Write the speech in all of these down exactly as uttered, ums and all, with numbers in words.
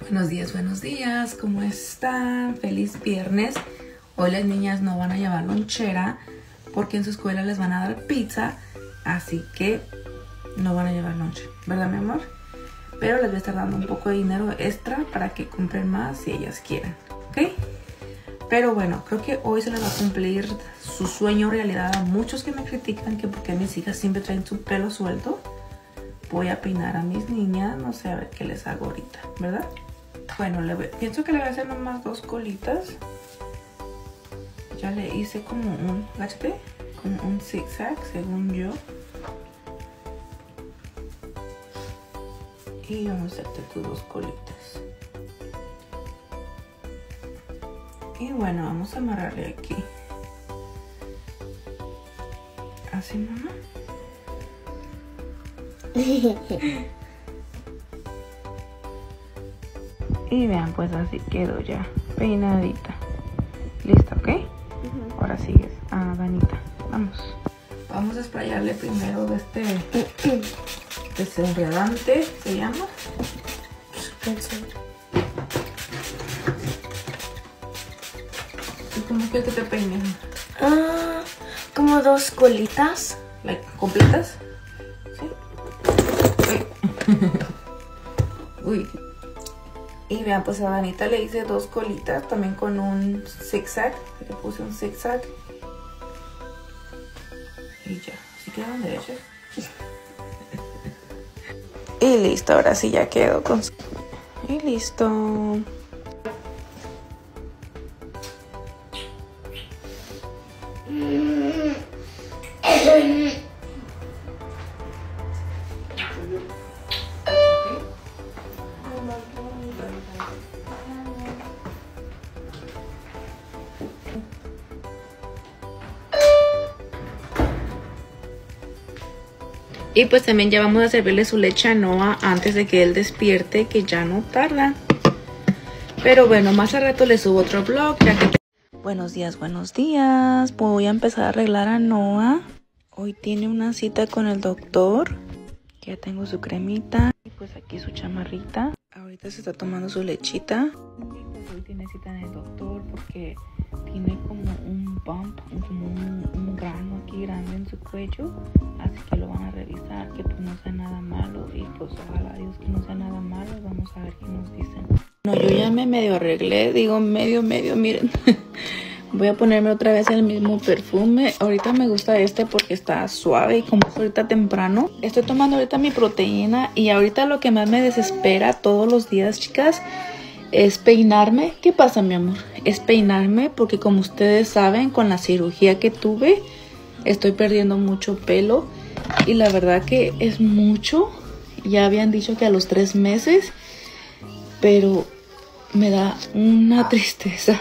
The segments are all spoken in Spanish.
Buenos días, buenos días, ¿cómo están? Feliz viernes. Hoy las niñas no van a llevar lonchera porque en su escuela les van a dar pizza, así que no van a llevar lonche, ¿verdad, mi amor? Pero les voy a estar dando un poco de dinero extra para que compren más si ellas quieren, ¿ok? Pero bueno, creo que hoy se les va a cumplir su sueño realidad a muchos que me critican que porque mis hijas siempre traen su pelo suelto. Voy a peinar a mis niñas, no sé, a ver qué les hago ahorita, ¿verdad? Bueno, le voy, pienso que le voy a hacer nomás dos colitas. Ya le hice como un, ¿gaste? Como un zigzag, según yo. Y vamos a hacerte tus dos colitas. Y bueno, vamos a amarrarle aquí. Así, mamá. Y vean, pues así quedó ya peinadita. Lista, ¿ok? Uh-huh. Ahora sigues a ah, Danita. Vamos. Vamos a sprayarle primero de este desenredante, ¿se llama? ¿Y cómo quieres que te peine? Uh, como dos colitas. Like, ¿completas? Sí. Uy. Y vean, pues a Danita le hice dos colitas también con un zigzag. Le puse un zigzag. Y ya, así quedan derechas. Y listo, ahora sí ya quedó con... Y listo. Y pues también ya vamos a servirle su leche a Noah antes de que él despierte, que ya no tarda. Pero bueno, más al rato le subo otro vlog. Ya que... Buenos días, buenos días. Voy a empezar a arreglar a Noah. Hoy tiene una cita con el doctor. Ya tengo su cremita. Y pues aquí su chamarrita. Ahorita se está tomando su lechita. Y pues hoy tiene cita en el doctor porque tiene como un bump, como un, un grano aquí grande en su cuello. Así que lo van a revisar, que pues no sea nada malo. Y pues ojalá Dios que no sea nada malo. Vamos a ver qué nos dicen. No, yo ya me medio arreglé. Digo medio, medio, miren. Voy a ponerme otra vez el mismo perfume. Ahorita me gusta este porque está suave y como es ahorita temprano. Estoy tomando ahorita mi proteína. Y ahorita lo que más me desespera todos los días, chicas, es peinarme. ¿Qué pasa, mi amor? Es peinarme porque como ustedes saben, con la cirugía que tuve, estoy perdiendo mucho pelo. Y la verdad que es mucho. Ya habían dicho que a los tres meses. Pero me da una tristeza.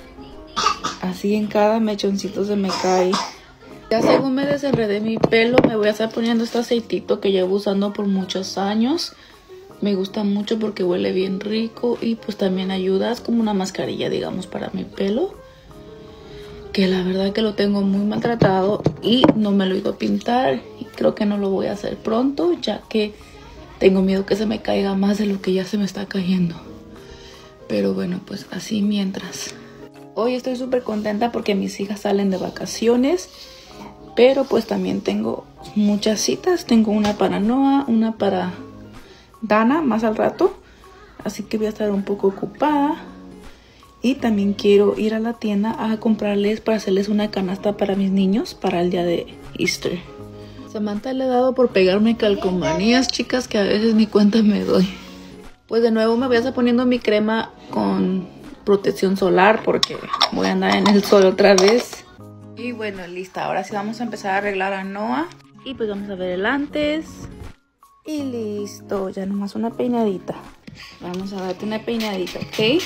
Así en cada mechoncito se me cae. Ya según me desenredé mi pelo, me voy a estar poniendo este aceitito que llevo usando por muchos años. Me gusta mucho porque huele bien rico y pues también ayuda, es como una mascarilla, digamos, para mi pelo. Que la verdad que lo tengo muy maltratado y no me lo he ido a pintar. Y creo que no lo voy a hacer pronto, ya que tengo miedo que se me caiga más de lo que ya se me está cayendo. Pero bueno, pues así mientras. Hoy estoy súper contenta porque mis hijas salen de vacaciones. Pero pues también tengo muchas citas. Tengo una para Noah, una para Dana más al rato. Así que voy a estar un poco ocupada. Y también quiero ir a la tienda a comprarles para hacerles una canasta para mis niños para el día de Easter. Samantha le he dado por pegarme calcomanías, chicas, que a veces ni cuenta me doy. Pues de nuevo me voy a estar poniendo mi crema con protección solar porque voy a andar en el sol otra vez. Y bueno, lista. Ahora sí vamos a empezar a arreglar a Noah. Y pues vamos a ver el antes. Y listo. Ya nomás una peinadita. Vamos a darte una peinadita, ¿ok?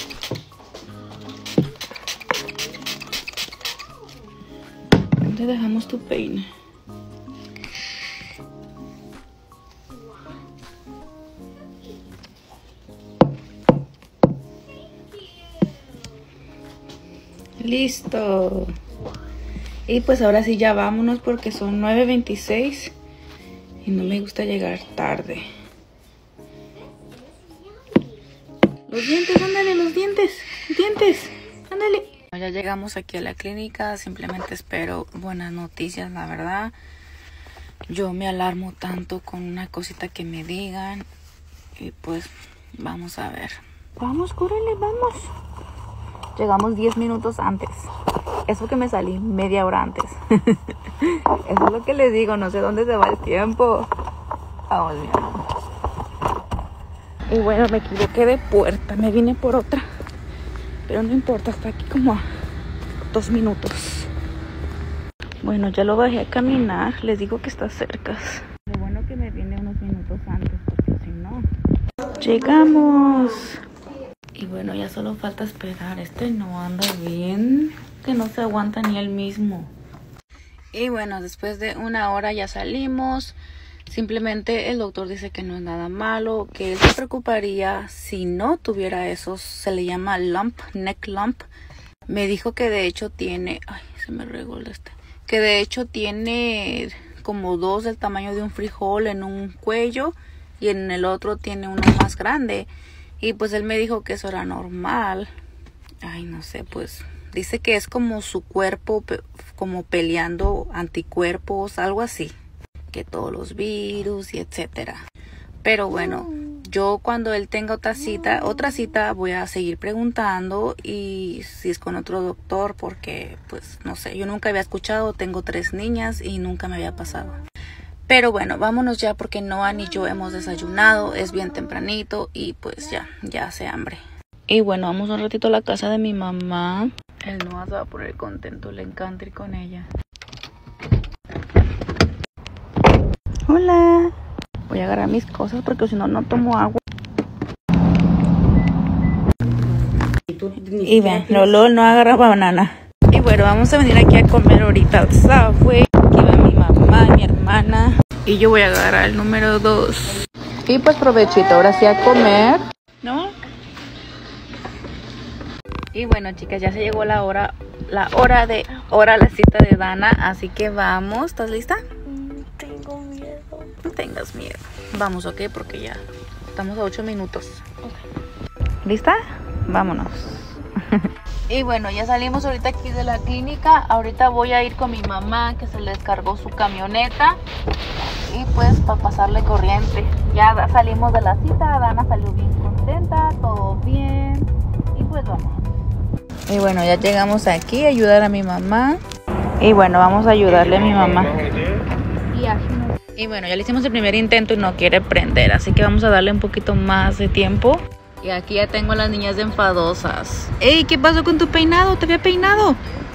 ¿Dónde dejamos tu peine? Listo. Y pues ahora sí ya vámonos porque son nueve veintiséis y no me gusta llegar tarde. Los dientes, ándale, los dientes. Dientes, ándale. Ya llegamos aquí a la clínica. Simplemente espero buenas noticias, la verdad. Yo me alarmo tanto con una cosita que me digan. Y pues vamos a ver. Vamos, córrele, vamos. Llegamos diez minutos antes. Eso que me salí media hora antes. Eso es lo que les digo, no sé dónde se va el tiempo. Vamos, mi amor. Y bueno, me equivoqué de puerta, me vine por otra. Pero no importa, está aquí como a dos minutos. Bueno, ya lo bajé a caminar, les digo que está cerca. Lo bueno que me vine unos minutos antes, porque si no... Llegamos. Y bueno, ya solo falta esperar. Este no anda bien, que no se aguanta ni él mismo. Y bueno, después de una hora ya salimos. Simplemente el doctor dice que no es nada malo, que él se preocuparía si no tuviera eso. Se le llama lump, neck lump. Me dijo que de hecho tiene... Ay, se me regó el este. Que de hecho tiene como dos del tamaño de un frijol en un cuello. Y en el otro tiene uno más grande. Y pues él me dijo que eso era normal. Ay, no sé, pues dice que es como su cuerpo, como peleando anticuerpos, algo así. Que todos los virus y etcétera. Pero bueno, yo cuando él tenga otra cita, otra cita voy a seguir preguntando. Y si es con otro doctor, porque pues no sé, yo nunca había escuchado, tengo tres niñas y nunca me había pasado. Pero bueno, vámonos ya porque Noah ni yo hemos desayunado, es bien tempranito y pues ya, ya hace hambre. Y bueno, vamos un ratito a la casa de mi mamá. El Noah se va a poner contento, le encanta ir con ella. Hola. Voy a agarrar mis cosas porque si no, no tomo agua. Y ven, Lolo no agarra banana. Y bueno, vamos a venir aquí a comer ahorita al Subway. Aquí va mi mamá, mi hermana. Y yo voy a agarrar el número dos. Y pues provechito, ahora sí a comer, ¿no? Y bueno, chicas, ya se llegó la hora, la hora de, hora la cita de Dana. Así que vamos, ¿estás lista? Tengo miedo. No tengas miedo. Vamos, ok, porque ya estamos a ocho minutos. Okay. ¿Lista? Vámonos. Y bueno, ya salimos ahorita aquí de la clínica. Ahorita voy a ir con mi mamá, que se le descargó su camioneta. Y pues para pasarle corriente. Ya salimos de la cita, Dana salió bien contenta, todo bien. Y pues vamos. Y bueno, ya llegamos aquí a ayudar a mi mamá. Y bueno, vamos a ayudarle a mi mamá. Y bueno, ya le hicimos el primer intento y no quiere prender. Así que vamos a darle un poquito más de tiempo. Y aquí ya tengo a las niñas de enfadosas. ¡Ey! ¿Qué pasó con tu peinado? ¿Te había peinado?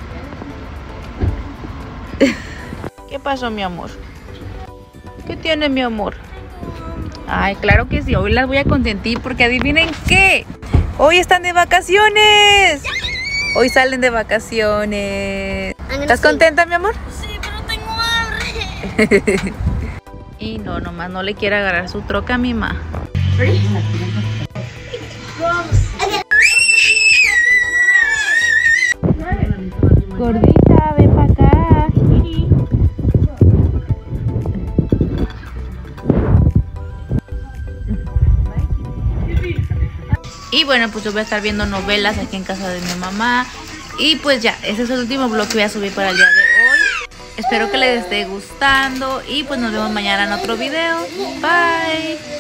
¿Qué pasó, mi amor? ¿Qué tiene, mi amor? Ay, claro que sí. Hoy las voy a consentir porque adivinen qué. Hoy están de vacaciones. Hoy salen de vacaciones. ¿Estás contenta, mi amor? Sí, pero tengo hambre. Y no, nomás no le quiere agarrar su troca a mi mamá. Gordita, ven para acá. Y bueno, pues yo voy a estar viendo novelas aquí en casa de mi mamá. Y pues ya, ese es el último vlog que voy a subir para el día de hoy. Espero que les esté gustando y pues nos vemos mañana en otro video. Bye.